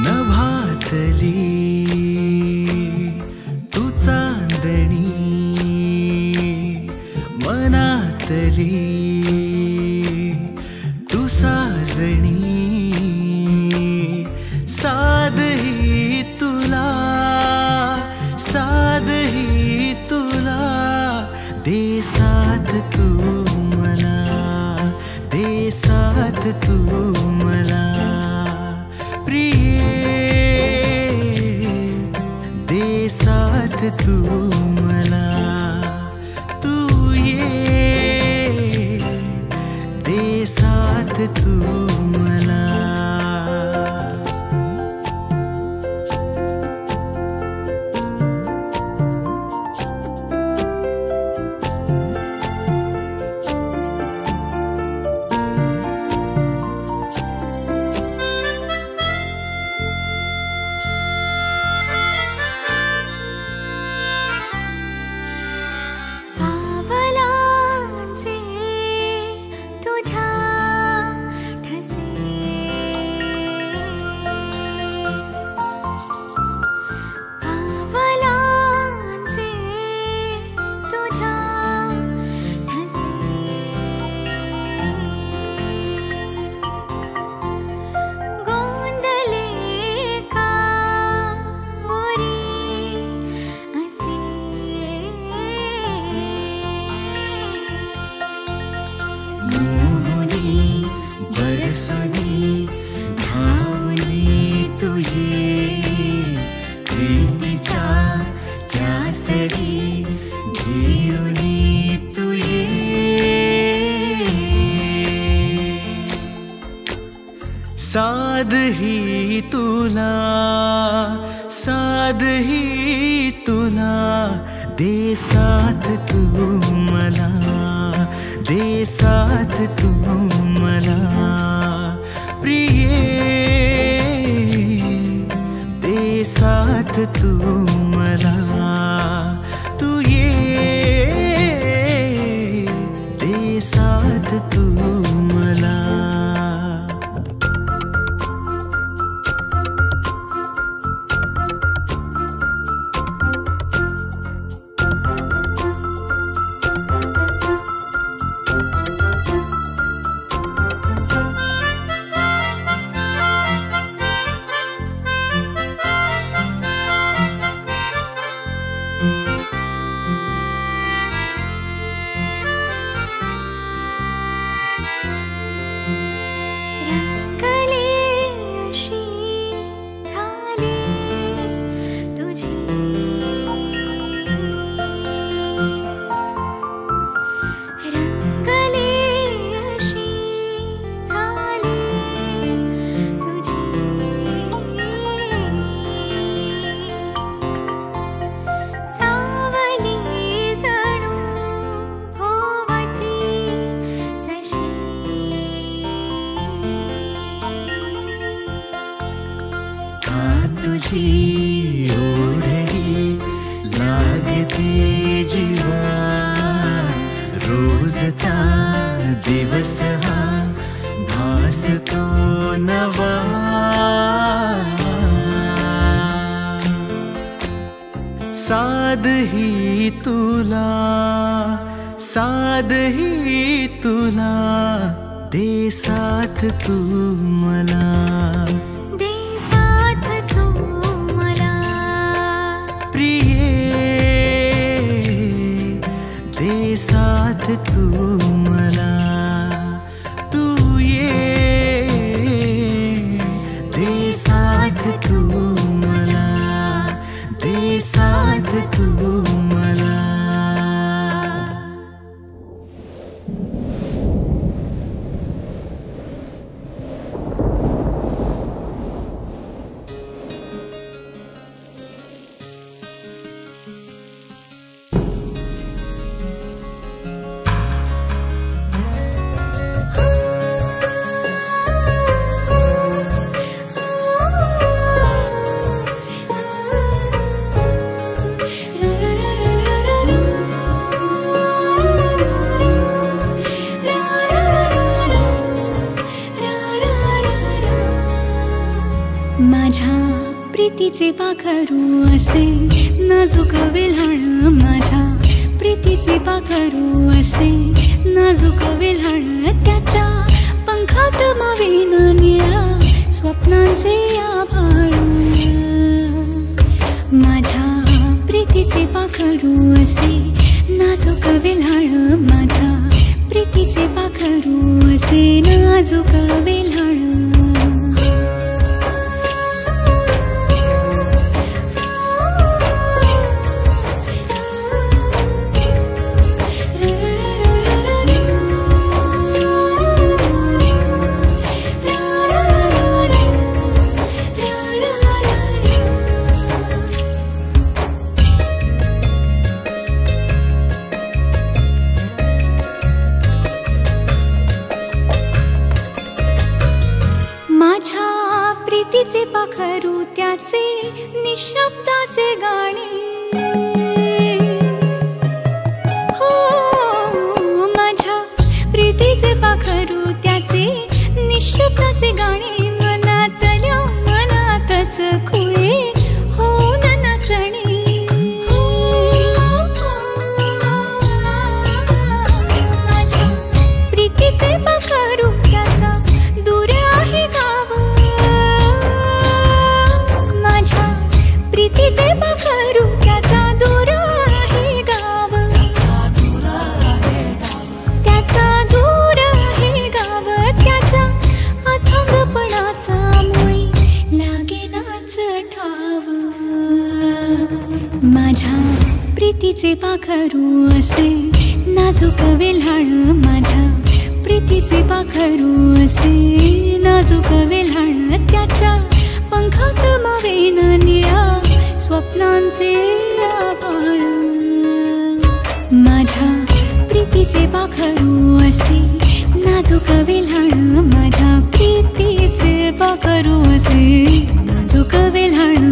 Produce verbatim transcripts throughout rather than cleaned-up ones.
नभातली तू चांदणी मनातली तू साजणी साध ही तुला साध ही तुला दे साथ तू मला दे साथ तू मला दे साथ तू मला तू ये दे साथ तू मला बरसुनी धावली तुझे प्रीतीच्या त्यासरी घेऊनी तुझे साध ही तुला साध ही तुला दे साथ तू मला दे साथ तू मला प्रिये दे साथ तू मला तू ये दे साथ तू मला तुझी ओढही लागते जीवा रोजचा दिवस हा भासतो नवा साध ही तुला साध ही तुला दे साथ तू मला दे साथ तू मला तू ये दे साथ तू मला दे साथ तू मला माझ्या प्रीतीचे पाखरू असे नाजूक वेल्हाण, माझ्या प्रीतीचे पाखरू असे नाजूक वेल्हाण, त्याच्या पंखात मावेन निळा स्वप्नांचे आभाळ. माझ्या प्रीतीचे पाखरू असे नाजूक वेल्हाण, माझ्या प्रीतीचे पाखरू असे नाजूक वेल्हाण. प्रीतीचे पाखरू त्याचे निशब्दाचे गाणे, हो माझ्या प्रीतीचे पाखरू त्याचे निशब्दाचे गाणे, मनातल्या मनातच खुळे होऊन नाचणे. माझ्या प्रीतीचे पाखरू त्याचा दूर आहे गाव, प्रीतीचे पाखरू त्याचा दूर आहे गाव, त्याचा दूर आहे गाव, त्याच्या अथांगपणाचा मुळी लागेनाच ठाव. माझ्या प्रीतीचे पाखरू असे नाजूक वेल्हाण, माझ्या प्रीतीचे पाखरू असे नाजूक वेल्हाण, त्याच्या पंखात मावेन निळा स्वप्नांचे आभाळ. माझ्या प्रीतीचे पाखरू असे नाजूक वेल्हाण, माझ्या प्रीतीचे पाखरू असे नाजूक वेल्हाण.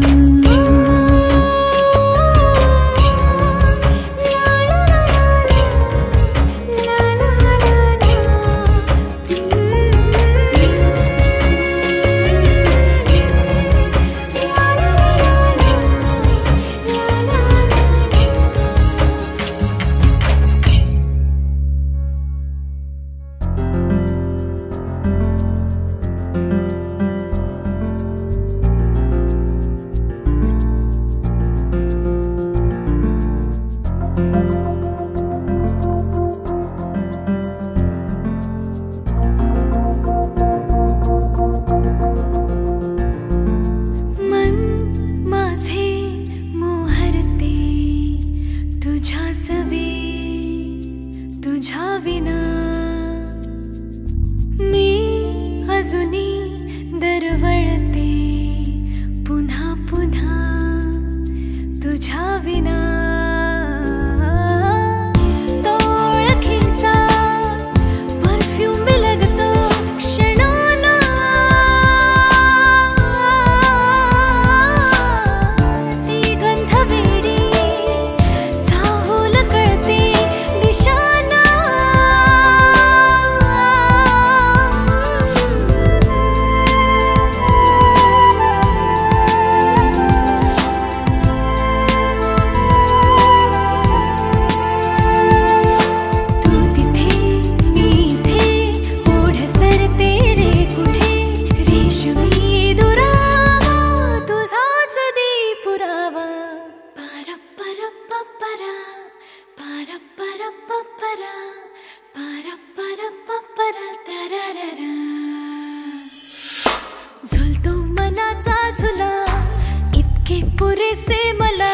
झुलतो मनाचा झुला इतके पुरेसे मला,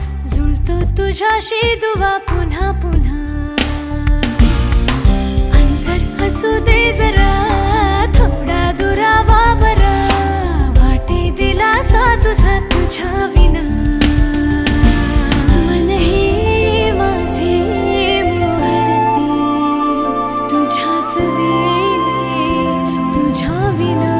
जुळतो तुझ्याशी दुवा पुन्हा पुन्हा. अंतर हसू दे जरा थोडा दुरावा बरा, वाटे दिलासा तुझा तुझ्या विना. मन हे माझे मोहरते तुझ्या सवे तुझ्या विना.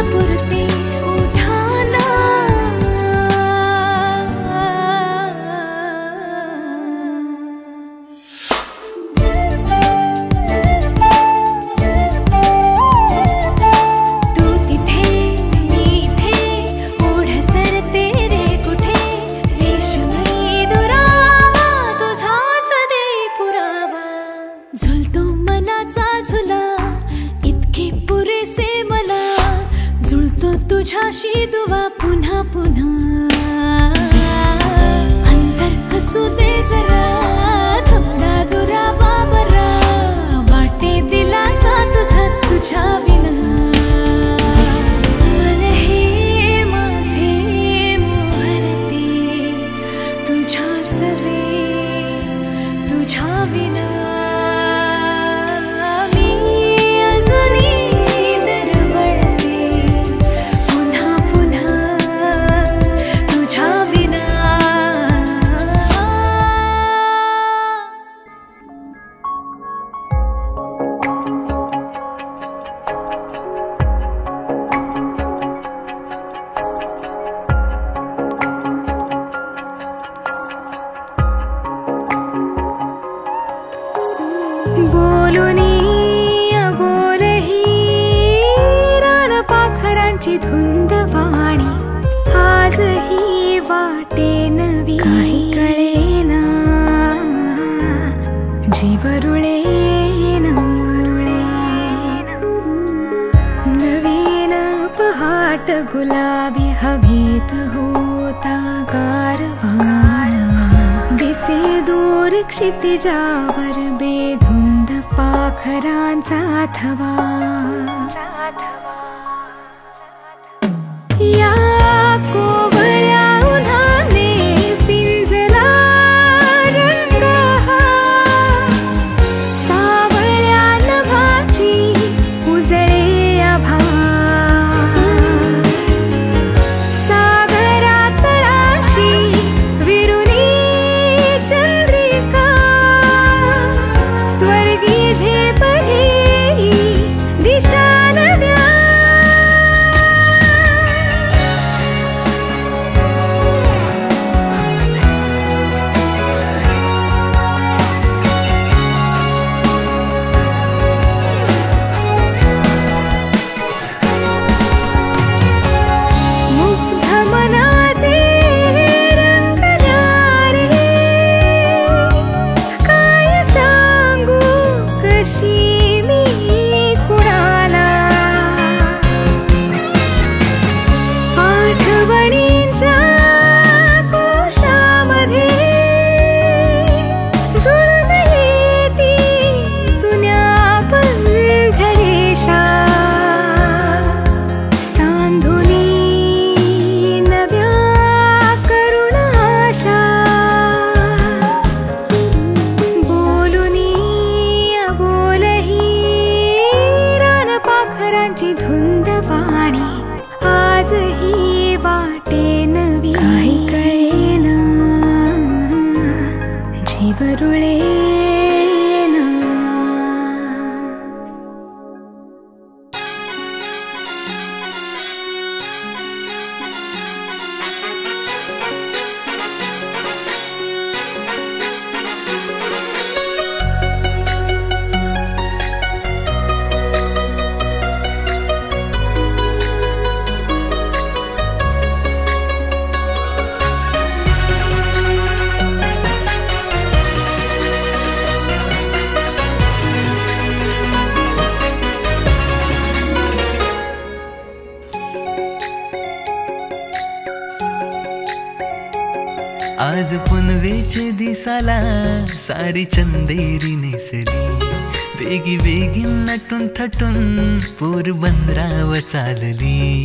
पुरते उठाना. तू तिथे मी इथे ओढ सरते रे कुठे रेशमी दुरावा तुझाच दे पुरावा. झुलतो मनाचा झुला इतके पुरेसे मला जुळतो तुझ्याशी दुवा पुन्हा पुन्हा. अंतर हसू दे जरा थोडा दुरावा बरा वाटे दिलासा तुझा तुझ्या विना. मन हे माझे मोहरते तुझ्या सवे तुझ्या विना. बोलुनी अबोलही रान पाखरांची धुंद वाणी आजही वाटे नवी. काही कळेना जीवरुळेना नवीन पहाट गुलाबी हवेत होता गारवा. दिसे दूर क्षितिजावर बेधुंद पाखरांचा थवा. या कोवळ्या उन्हाने पिंजला रंग हा सावळ्या नभाची उजळे आभा. सागरा तळाशी विरुनी चंद्रिका स्वर्गी झेप घेई दिशा नव्या. मुग्ध मनाचे रंगला रे काय सांगू कशी मी कुणाला. आठवणींच्या कोशामध्ये जुळून येती जुन्या पंढरेशा. सांधुनी नव्या करुण आशा. बोलुनी अबोलही रान पाखरांची धुंद वाणी आजही वाटे नवी. काही कळेना जीवरुळेना. आज पुनवेचे दिसाला सारी चंदेरी नेसली. वेगी वेगी नटून थटून पोरबंदराव चालली.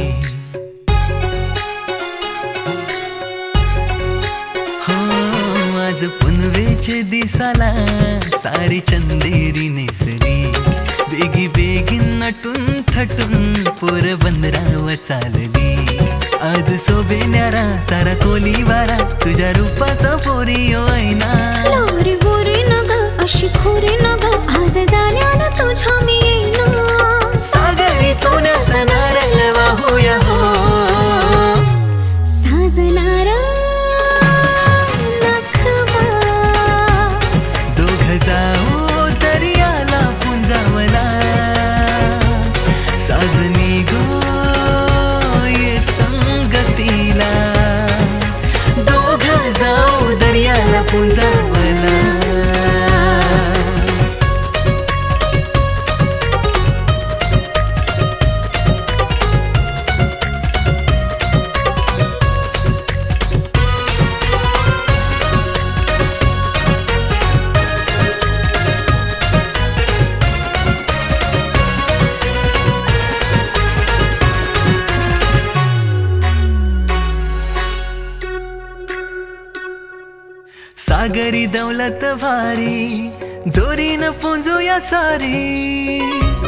हो आज पुनवेचे दिसाला सारी चंदेरी नेसली. वेगी वेगी नटून थटून पोरबंदराव चालली. आज सोबेन्यारा सारा कोली वारा तुझ्या रूपाचा पोरियो ऐना. लोरी गोरी नग अशी खोरी नग आज जाण्याला तुझ्या मी येईना. सागरी सोन्याचा नारळ वाहू मनी गो ये संगतीला, दोघं जाऊ दर्याला पुंजावला. सागरी दौलत भारी जोरीन पुंजूया सारी.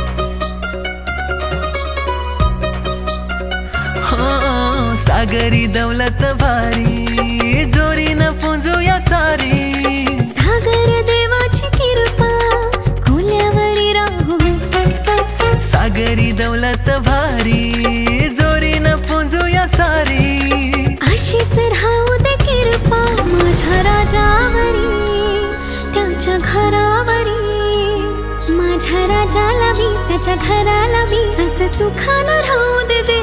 हो सागरी दौलत भारी जोरीन पुंजूया सारी. सागर देवाची कृपा खुल्यावरी राहू. सागरी दौलत भारी जोरीन पुंजूया सारी. अशीच राहू दे कृपा माझ्या राजावरी, त्याच्या घरावरी. माझ्या राजाला बी त्याच्या घराला बी असं सुखानं राहू दे.